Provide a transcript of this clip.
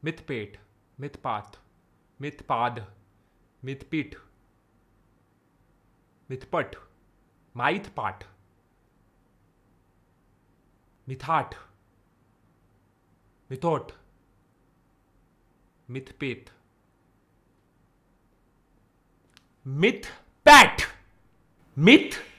mythpet, mythpath, mythpad, mythpit, mythput, mythpat, mythat, mythot, mythpet, mythpat, myth